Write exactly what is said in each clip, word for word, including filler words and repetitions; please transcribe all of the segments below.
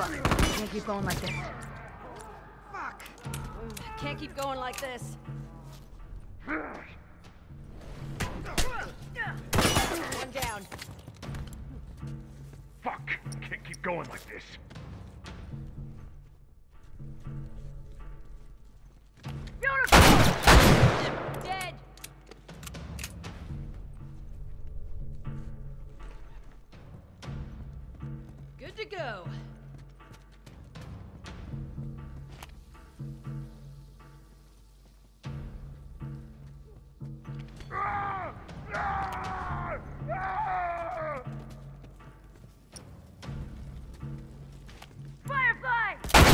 Can't keep going like this. Fuck! Can't keep going like this. One down. Fuck! Can't keep going like this. Beautiful! Dead. Good to go. Firefly!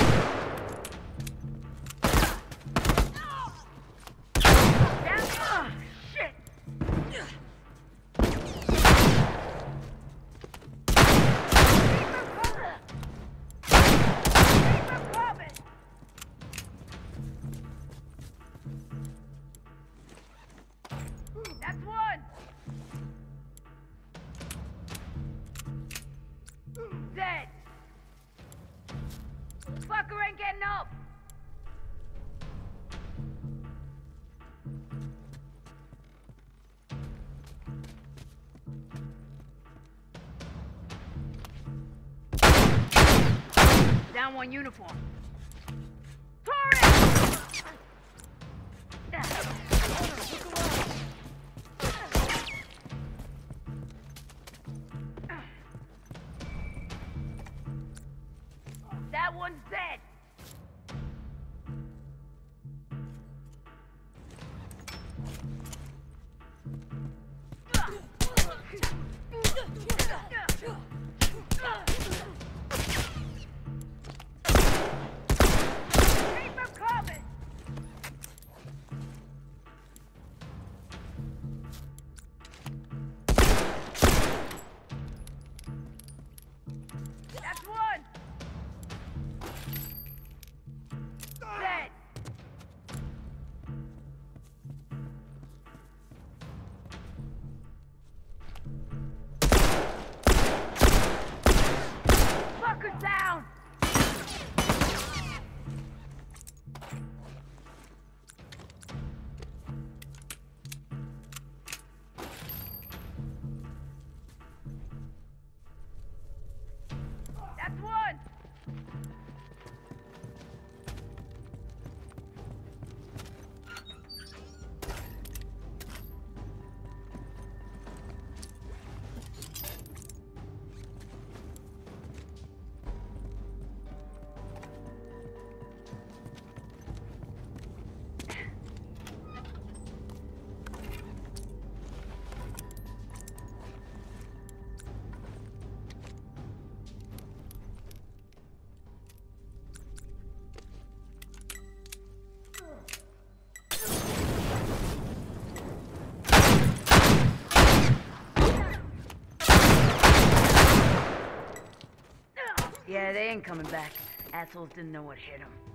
Ah, shit! That's one! Dead! Fucker ain't getting up! Down one uniform. Torres! That one's dead! Keep 'em coming! That's one! Dead! Fucker's down! That's one! Yeah, they ain't coming back. Assholes didn't know what hit them.